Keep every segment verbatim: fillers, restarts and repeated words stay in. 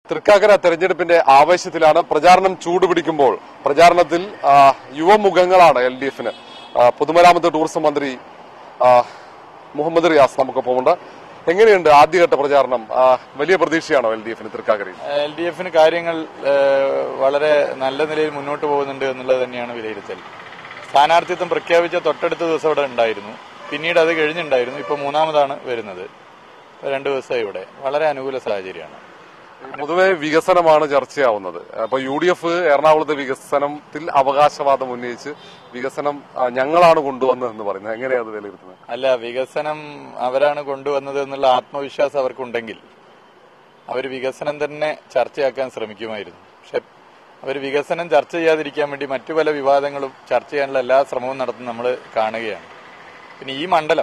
തൃക്കാക്കര തെരഞ്ഞെടുപ്പിന്റെ ആവേശത്തിലാണ്. പ്രചാരണം ചൂടുപിടിക്കുമ്പോൾ പ്രചാരണത്തിൽ യുവമുഖങ്ങളാണ് എൽ ഡി എഫിന്. പൊതുമരാമത്ത് ടൂറിസം മന്ത്രി മുഹമ്മദ് റിയാസ് നമുക്കൊപ്പമുണ്ട്. എങ്ങനെയുണ്ട് ആദ്യഘട്ട പ്രചാരണം? വലിയ പ്രതീക്ഷയാണോ എൽ ഡി എഫിന് തൃക്കാക്കരയിൽ? എൽ ഡി എഫിന് കാര്യങ്ങൾ വളരെ നല്ല നിലയിൽ മുന്നോട്ട് പോകുന്നുണ്ട് എന്നുള്ളത് തന്നെയാണ് വിലയിരുത്തൽ. സ്ഥാനാർത്ഥിത്വം പ്രഖ്യാപിച്ച തൊട്ടടുത്ത ദിവസം ഇവിടെ ഉണ്ടായിരുന്നു, പിന്നീട് അത് കഴിഞ്ഞുണ്ടായിരുന്നു, ഇപ്പൊ മൂന്നാമതാണ് വരുന്നത്. രണ്ടു ദിവസമായി ഇവിടെ. വളരെ അനുകൂല സാഹചര്യമാണ്. പൊതുവെ വികസനമാണ് ചർച്ചയാവുന്നത്. അപ്പൊ യു ഡി എഫ് എറണാകുളത്തെ വികസനത്തിൽ അവകാശവാദം ഉന്നയിച്ച് വികസനം ഞങ്ങളാണ് കൊണ്ടുവന്നതെന്ന് പറയുന്നത്, എങ്ങനെയാണ് അത് വിലയിരുത്തുന്നത്? അല്ല, വികസനം അവരാണ് കൊണ്ടുവന്നത് എന്നുള്ള ആത്മവിശ്വാസം അവർക്കുണ്ടെങ്കിൽ അവർ വികസനം തന്നെ ചർച്ചയാക്കാൻ ശ്രമിക്കുമായിരുന്നു. പക്ഷെ അവർ വികസനം ചർച്ച ചെയ്യാതിരിക്കാൻ വേണ്ടി മറ്റു പല വിവാദങ്ങളും ചർച്ച ചെയ്യാനുള്ള എല്ലാ ശ്രമവും നടത്തുന്നത് നമ്മൾ കാണുകയാണ്. പിന്നെ ഈ മണ്ഡലം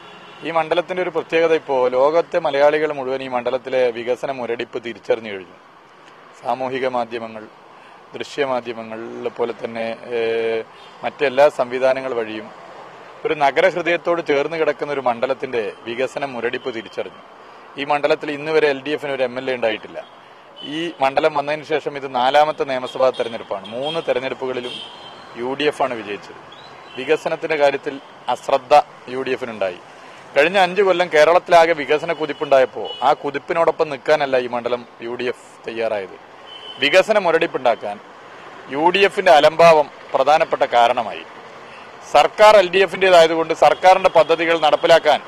ഈ മണ്ഡലത്തിന്റെ ഒരു പ്രത്യേകത, ഇപ്പോൾ ലോകത്തെ മലയാളികൾ മുഴുവൻ ഈ മണ്ഡലത്തിലെ വികസന മുരടിപ്പ് തിരിച്ചറിഞ്ഞു കഴിഞ്ഞു. സാമൂഹിക മാധ്യമങ്ങൾ, ദൃശ്യമാധ്യമങ്ങൾ പോലെ തന്നെ മറ്റെല്ലാ സംവിധാനങ്ങൾ വഴിയും ഒരു നഗരഹൃദയത്തോട് ചേർന്ന് കിടക്കുന്ന ഒരു മണ്ഡലത്തിന്റെ വികസന മുരടിപ്പ് തിരിച്ചറിഞ്ഞു. ഈ മണ്ഡലത്തിൽ ഇന്ന് വരെ എൽ ഡി എഫിന് ഒരു എം എൽ എ ഉണ്ടായിട്ടില്ല. ഈ മണ്ഡലം വന്നതിന് ശേഷം ഇത് നാലാമത്തെ നിയമസഭാ തെരഞ്ഞെടുപ്പാണ്. മൂന്ന് തെരഞ്ഞെടുപ്പുകളിലും യു ഡി എഫ് ആണ് വിജയിച്ചത്. വികസനത്തിന്റെ കാര്യത്തിൽ അശ്രദ്ധ യു ഡി എഫിനുണ്ടായി. കഴിഞ്ഞ അഞ്ചു കൊല്ലം കേരളത്തിലാകെ വികസന കുതിപ്പുണ്ടായപ്പോൾ ആ കുതിപ്പിനോടൊപ്പം നിൽക്കാനല്ല ഈ മണ്ഡലം യു ഡി എഫ് തയ്യാറായത്. വികസന മുരടിപ്പുണ്ടാക്കാൻ യു ഡി എഫിന്റെ അലംഭാവം പ്രധാനപ്പെട്ട കാരണമായി. സർക്കാർ എൽ ഡി എഫിന്റേതായതുകൊണ്ട് സർക്കാരിന്റെ പദ്ധതികൾ നടപ്പിലാക്കാൻ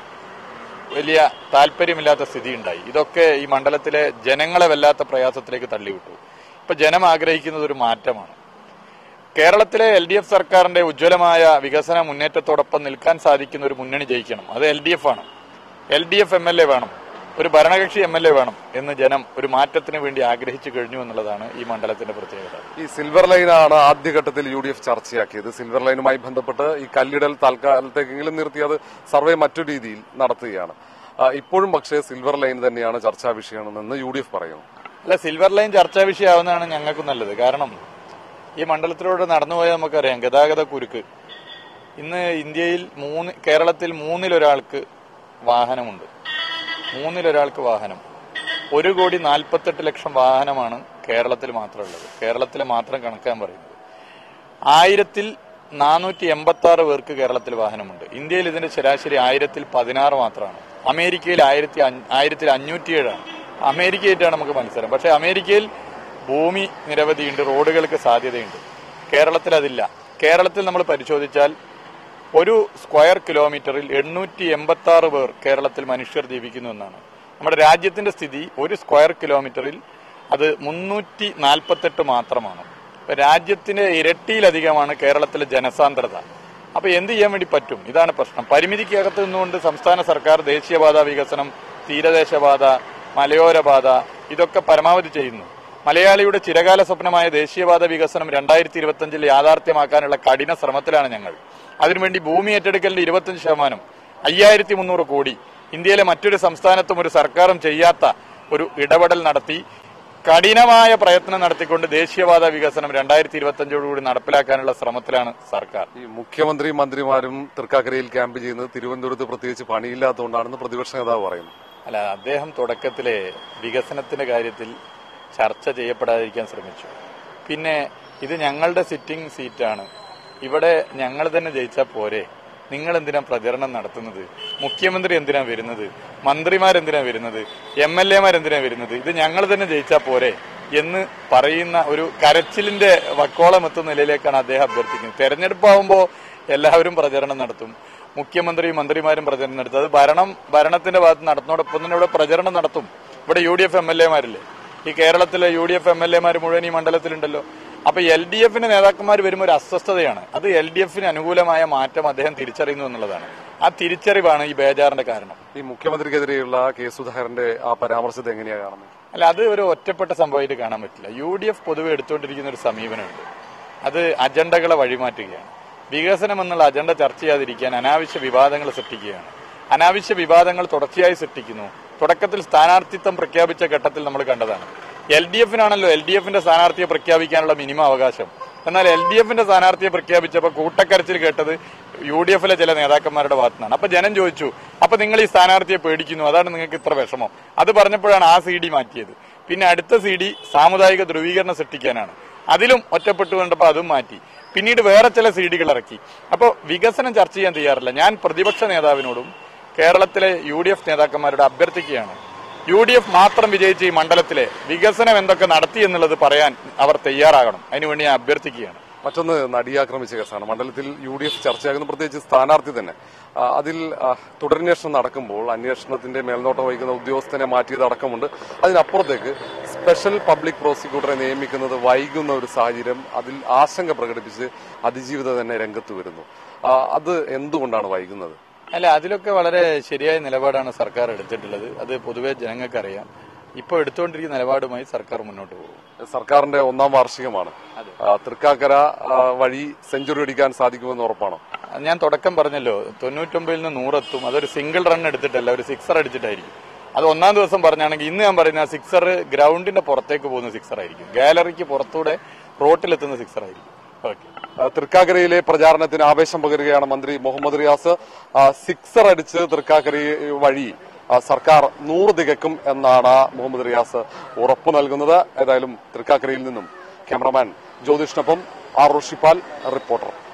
വലിയ താല്പര്യമില്ലാത്ത സ്ഥിതിയുണ്ടായി. ഇതൊക്കെ ഈ മണ്ഡലത്തിലെ ജനങ്ങളെ വല്ലാത്ത പ്രയാസത്തിലേക്ക് തള്ളിവിട്ടു. ഇപ്പൊ ജനം ആഗ്രഹിക്കുന്നത് ഒരു മാറ്റമാണ്. കേരളത്തിലെ എൽ ഡി എഫ് സർക്കാരിന്റെ ഉജ്ജ്വലമായ വികസന മുന്നേറ്റത്തോടൊപ്പം നിൽക്കാൻ സാധിക്കുന്ന ഒരു മുന്നണി ജയിക്കണം. അത് എൽ ഡി എഫ് ആണ്. L D F M L A വേണം, ഒരു ഭരണകക്ഷി എം എൽ എ വേണം എന്ന് ജനം ഒരു മാറ്റത്തിന് വേണ്ടി ആഗ്രഹിച്ചു കഴിഞ്ഞു എന്നുള്ളതാണ് ഈ മണ്ഡലത്തിന്റെ പ്രത്യേകത. ഈ സിൽവർ ലൈനാണ് ആദ്യഘട്ടത്തിൽ യു ഡി എഫ് ചർച്ചയാക്കിയത്. സിൽവർ ലൈനുമായി ബന്ധപ്പെട്ട് ഈ കല്ലിടൽ തൽക്കാലത്തേക്കെങ്കിലും നിർത്തി അത് സർവേ മറ്റു രീതിയിൽ നടത്തുകയാണ്. ഇപ്പോഴും പക്ഷേ സിൽവർ ലൈൻ തന്നെയാണ് ചർച്ചാ വിഷയമെന്ന് യു ഡി എഫ് പറയുന്നു. അല്ല, സിൽവർ ലൈൻ ചർച്ചാ വിഷയമാവുന്നതാണ് ഞങ്ങൾക്ക് നല്ലത്. കാരണം ഈ മണ്ഡലത്തിലൂടെ നടന്നുപോയാൽ നമുക്കറിയാം ഗതാഗത കുരുക്ക്. ഇന്ന് ഇന്ത്യയിൽ മൂന്ന് കേരളത്തിൽ മൂന്നിലൊരാൾക്ക് വാഹനമുണ്ട്. മൂന്നിലൊരാൾക്ക് വാഹനം. ഒരു കോടി നാൽപ്പത്തെട്ട് ലക്ഷം വാഹനമാണ് കേരളത്തിൽ മാത്രമുള്ളത്. കേരളത്തിൽ മാത്രം കണക്കാൻ പറയുന്നത്. ആയിരത്തിൽ നാനൂറ്റി എൺപത്തി ആറ് പേർക്ക് കേരളത്തിൽ വാഹനമുണ്ട്. ഇന്ത്യയിൽ ഇതിന്റെ ശരാശരി ആയിരത്തിൽ പതിനാറ് മാത്രമാണ്. അമേരിക്കയിൽ ആയിരത്തി ആയിരത്തിൽ അഞ്ഞൂറ്റിയേഴാണ്. അമേരിക്കയായിട്ടാണ് നമുക്ക് മത്സരം. പക്ഷെ അമേരിക്കയിൽ ഭൂമി നിരവധിയുണ്ട്, റോഡുകൾക്ക് സാധ്യതയുണ്ട്. കേരളത്തിൽ അതില്ല. കേരളത്തിൽ നമ്മൾ പരിശോധിച്ചാൽ ഒരു സ്ക്വയർ കിലോമീറ്ററിൽ എണ്ണൂറ്റി എൺപത്തി ആറ് പേർ കേരളത്തിൽ മനുഷ്യർ ജീവിക്കുന്നു എന്നാണ്. നമ്മുടെ രാജ്യത്തിന്റെ സ്ഥിതി ഒരു സ്ക്വയർ കിലോമീറ്ററിൽ അത് മുന്നൂറ്റി നാൽപ്പത്തെട്ട് മാത്രമാണ്. രാജ്യത്തിന്റെ ഇരട്ടിയിലധികമാണ് കേരളത്തിലെ ജനസാന്ദ്രത. അപ്പൊ എന്ത് ചെയ്യാൻ വേണ്ടി പറ്റും? ഇതാണ് പ്രശ്നം. പരിമിതിക്കകത്ത് നിന്നുകൊണ്ട് സംസ്ഥാന സർക്കാർ ദേശീയപാത വികസനം, തീരദേശപാത, മലയോരപാത ഇതൊക്കെ പരമാവധി ചെയ്യുന്നു. മലയാളിയുടെ ചിരകാല സ്വപ്നമായ ദേശീയപാത വികസനം രണ്ടായിരത്തി ഇരുപത്തി അഞ്ചിൽ യാഥാർത്ഥ്യമാക്കാനുള്ള കഠിന ശ്രമത്തിലാണ് ഞങ്ങൾ. അതിനുവേണ്ടി ഭൂമി ഏറ്റെടുക്കലിന്റെ ഇരുപത്തിയഞ്ച് ശതമാനം അയ്യായിരത്തി മുന്നൂറ് കോടി ഇന്ത്യയിലെ മറ്റൊരു സംസ്ഥാനത്തും ഒരു സർക്കാരും ചെയ്യാത്ത ഒരു ഇടപെടൽ നടത്തി കഠിനമായ പ്രയത്നം നടത്തിക്കൊണ്ട് ദേശീയപാത വികസനം രണ്ടായിരത്തി ഇരുപത്തി അഞ്ചോടുകൂടി നടപ്പിലാക്കാനുള്ള ശ്രമത്തിലാണ് സർക്കാർ. ഈ മുഖ്യമന്ത്രി മന്ത്രിമാരും തൃക്കാക്കരയിൽ ക്യാമ്പ് ചെയ്യുന്നത് തിരുവനന്തപുരത്ത് പ്രത്യേകിച്ച് പണിയില്ലാത്തതുകൊണ്ടാണെന്ന് പ്രതിപക്ഷ നേതാവ് പറയുന്നു. അല്ല, അദ്ദേഹം തുടക്കത്തിലെ വികസനത്തിന്റെ കാര്യത്തിൽ ചർച്ച ചെയ്യപ്പെടാതിരിക്കാൻ ശ്രമിച്ചു. പിന്നെ ഇത് ഞങ്ങളുടെ സിറ്റിംഗ് സീറ്റാണ്, ഇവിടെ ഞങ്ങൾ തന്നെ ജയിച്ചാൽ പോരെ, നിങ്ങൾ എന്തിനാ പ്രചരണം നടത്തുന്നത്, മുഖ്യമന്ത്രി എന്തിനാ വരുന്നത്, മന്ത്രിമാരെന്തിനാ വരുന്നത്, എം എൽ എമാരെന്തിനാ വരുന്നത്, ഇത് ഞങ്ങൾ തന്നെ ജയിച്ചാൽ പോരെ എന്ന് പറയുന്ന ഒരു കരച്ചിലിന്റെ വക്കോളം എത്തുന്ന നിലയിലേക്കാണ് അദ്ദേഹം അഭ്യർത്ഥിക്കുന്നത്. തെരഞ്ഞെടുപ്പാകുമ്പോൾ എല്ലാവരും പ്രചരണം നടത്തും, മുഖ്യമന്ത്രിയും മന്ത്രിമാരും പ്രചരണം നടത്തും. അത് ഭരണം ഭരണത്തിന്റെ ഭാഗത്ത് നടത്തുന്നതോടൊപ്പം തന്നെ ഇവിടെ പ്രചരണം നടത്തും. ഇവിടെ U D F M L എമാരില്ലേ, ഈ കേരളത്തിലെ U D F M L എമാർ മുഴുവൻ ഈ മണ്ഡലത്തിലുണ്ടല്ലോ. അപ്പൊ എൽ ഡി എഫിന്റെ നേതാക്കന്മാർ വരുമ്പോൾ ഒരു അസ്വസ്ഥതയാണ്. അത് എൽ ഡി എഫിന് അനുകൂലമായ മാറ്റം അദ്ദേഹം തിരിച്ചറിയുന്നു എന്നുള്ളതാണ്. ആ തിരിച്ചറിവാണ് ഈ ബേജാറിന്റെ കാരണം. ഈ മുഖ്യമന്ത്രിക്കെതിരെയുള്ള കെ സുധാകരന്റെ ആ പരാമർശത്തെ എങ്ങനെയാണ് കാണുന്നത്? അല്ല, അത് ഒരു ഒറ്റപ്പെട്ട സംഭവമായിട്ട് കാണാൻ പറ്റില്ല. യു ഡി എഫ് പൊതുവെ എടുത്തുകൊണ്ടിരിക്കുന്ന ഒരു സമീപനമുണ്ട്. അത് അജണ്ടകളെ വഴിമാറ്റുകയാണ്. വികസനം എന്നുള്ള അജണ്ട ചർച്ച ചെയ്യാതിരിക്കാൻ അനാവശ്യ വിവാദങ്ങൾ സൃഷ്ടിക്കുകയാണ്. അനാവശ്യ വിവാദങ്ങൾ തുടർച്ചയായി സൃഷ്ടിക്കുന്നു. തുടക്കത്തിൽ സ്ഥാനാർത്ഥിത്വം പ്രഖ്യാപിച്ച ഘട്ടത്തിൽ നമ്മൾ കണ്ടതാണ്. എൽ ഡി എഫിനാണല്ലോ എൽ ഡി എഫിന്റെ സ്ഥാനാർത്ഥിയെ പ്രഖ്യാപിക്കാനുള്ള മിനിമം അവകാശം. എന്നാൽ എൽ ഡി എഫിന്റെ സ്ഥാനാർത്ഥിയെ പ്രഖ്യാപിച്ചപ്പോൾ കൂട്ടക്കരച്ചിൽ കേട്ടത് യു ഡി എഫിലെ ചില നേതാക്കന്മാരുടെ ഭാഗത്തുനിന്നാണ്. അപ്പൊ ജനം ചോദിച്ചു, അപ്പൊ നിങ്ങൾ ഈ സ്ഥാനാർത്ഥിയെ പേടിക്കുന്നു, അതാണ് നിങ്ങൾക്ക് ഇത്ര വിഷമം. അത് പറഞ്ഞപ്പോഴാണ് ആ സി ഡി മാറ്റിയത്. പിന്നെ അടുത്ത സി ഡി സാമുദായിക ധ്രുവീകരണം സൃഷ്ടിക്കാനാണ്. അതിലും ഒറ്റപ്പെട്ടു കണ്ടപ്പോൾ അതും മാറ്റി. പിന്നീട് വേറെ ചില സി ഡികൾ ഇറക്കി. അപ്പോൾ വികസനം ചർച്ച ചെയ്യാൻ തയ്യാറില്ല. ഞാൻ പ്രതിപക്ഷ നേതാവിനോടും കേരളത്തിലെ യു ഡി എഫ് നേതാക്കന്മാരോട് അഭ്യർത്ഥിക്കുകയാണ്, യു ഡി എഫ് മാത്രം വിജയിച്ച ഈ മണ്ഡലത്തിലെ വികസനം എന്തൊക്കെ നടത്തി എന്നുള്ളത് പറയാൻ അവർ തയ്യാറാകണം. അതിനുവേണ്ടി ഞാൻ അഭ്യർത്ഥിക്കുകയാണ്. മറ്റൊന്ന് നടിയാക്രമിച്ച കേസാണ്. മണ്ഡലത്തിൽ യു ഡി എഫ് ചർച്ചയാകുന്ന പ്രത്യേകിച്ച് സ്ഥാനാർത്ഥി തന്നെ. അതിൽ തുടരന്വേഷണം നടക്കുമ്പോൾ അന്വേഷണത്തിന്റെ മേൽനോട്ടം വഹിക്കുന്ന ഉദ്യോഗസ്ഥനെ മാറ്റിയത് അടക്കമുണ്ട്. അതിനപ്പുറത്തേക്ക് സ്പെഷ്യൽ പബ്ലിക് പ്രോസിക്യൂട്ടറെ നിയമിക്കുന്നത് വൈകുന്ന ഒരു സാഹചര്യം, അതിൽ ആശങ്ക പ്രകടിപ്പിച്ച് അതിജീവിത തന്നെ രംഗത്ത് വരുന്നു. അത് എന്തുകൊണ്ടാണ് വൈകുന്നത്? അല്ല, അതിലൊക്കെ വളരെ ശരിയായ നിലപാടാണ് സർക്കാർ എടുത്തിട്ടുള്ളത്. അത് പൊതുവെ ജനങ്ങൾക്കറിയാം. ഇപ്പോൾ എടുത്തുകൊണ്ടിരിക്കുന്ന നിലപാടുമായി സർക്കാർ മുന്നോട്ട് പോകും. സർക്കാരിന്റെ ഒന്നാം വാർഷികമാണ്. തൃക്കാക്കര വഴി സെഞ്ചുറി അടിക്കാൻ സാധിക്കുമെന്ന് ഉറപ്പാണോ? ഞാൻ തുടക്കം പറഞ്ഞല്ലോ, തൊണ്ണൂറ്റൊമ്പതിൽ നിന്ന് നൂറെത്തും. അതൊരു സിംഗിൾ റൺ എടുത്തിട്ടല്ല, ഒരു സിക്സർ അടിച്ചിട്ടായിരിക്കും. അത് ഒന്നാം ദിവസം പറഞ്ഞാണെങ്കിൽ ഇന്ന് ഞാൻ പറയുന്ന സിക്സർ ഗ്രൗണ്ടിന്റെ പുറത്തേക്ക് പോകുന്ന സിക്സർ ആയിരിക്കും, ഗാലറിക്ക് പുറത്തൂടെ റോട്ടിലെത്തുന്ന സിക്സർ ആയിരിക്കും. ഓക്കെ. തൃക്കാക്കരയിലെ പ്രചാരണത്തിന് ആവേശം പകരുകയാണ് മന്ത്രി മുഹമ്മദ് റിയാസ്. സിക്സർ അടിച്ച് തൃക്കാക്കര വഴി സർക്കാർ നൂറ് തികക്കും എന്നാണ് മുഹമ്മദ് റിയാസ് ഉറപ്പു നൽകുന്നത്. ഏതായാലും തൃക്കാക്കരയിൽ നിന്നും ക്യാമറമാൻ ജ്യോതിഷിനൊപ്പം ആർ ഋഷിപാൽ, റിപ്പോർട്ടർ.